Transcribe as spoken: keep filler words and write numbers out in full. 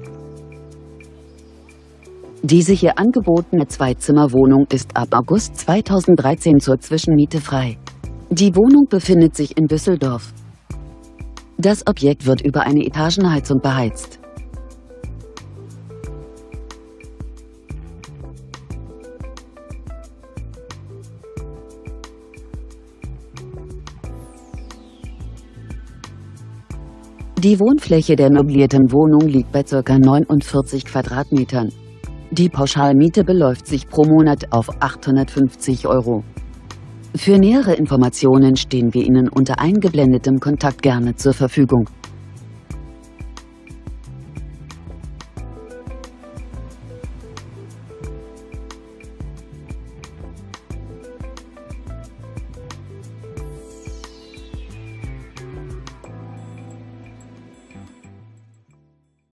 Diese hier angebotene Zweizimmerwohnung ist ab August zweitausenddreizehn zur Zwischenmiete frei. Die Wohnung befindet sich in Düsseldorf. Das Objekt wird über eine Etagenheizung beheizt. Die Wohnfläche der möblierten Wohnung liegt bei ca. neunundvierzig Quadratmetern. Die Pauschalmiete beläuft sich pro Monat auf achthundertfünfzig Euro. Für nähere Informationen stehen wir Ihnen unter eingeblendetem Kontakt gerne zur Verfügung.